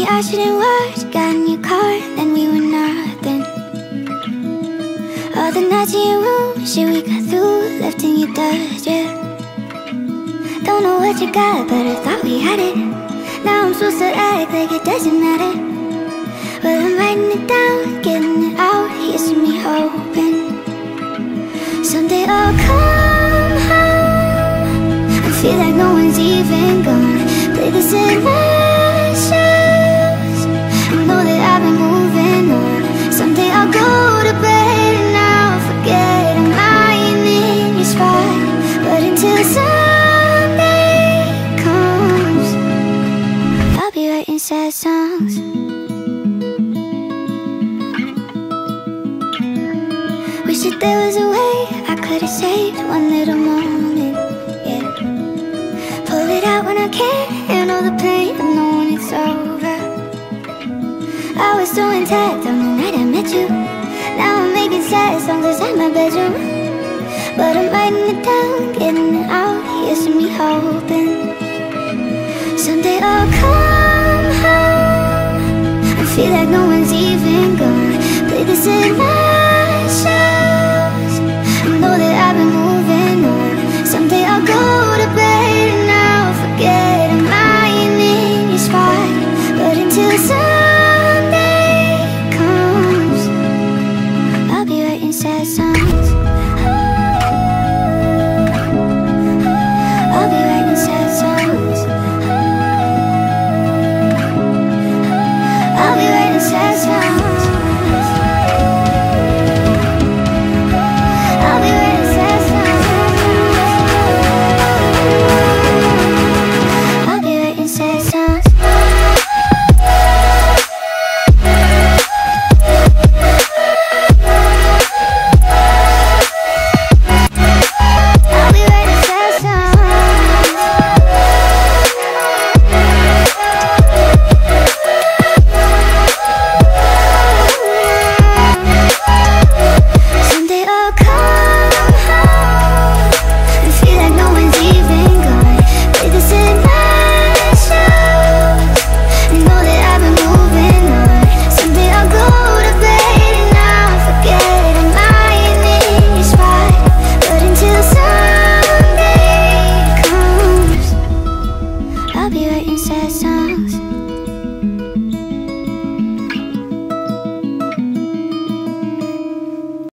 I shouldn't watch, got in your car, and we were nothing. All the nights in your room, shit we got through, left in your dust, yeah. Don't know what you got, but I thought we had it. Now I'm supposed to act like it doesn't matter, but I'm writing it down, getting it out. Here's me hoping someday I'll come home and feel like no one's even gone. Play this in my shoes, I know that I've been moving on. Someday I'll go to bed and I'll forget I'm lying in your spot. But until Sunday comes, I'll be writing sad songs. Wish that there was a way I could've saved one little moment, yeah. Pull it out when I can't handle the pain of knowing it's over. I was so intact on the night I met you. Now I'm making sad songs inside my bedroom, but I'm writing it down, getting it out. Here's me hoping someday I'll come home and feel like no one's even gone. Play this in my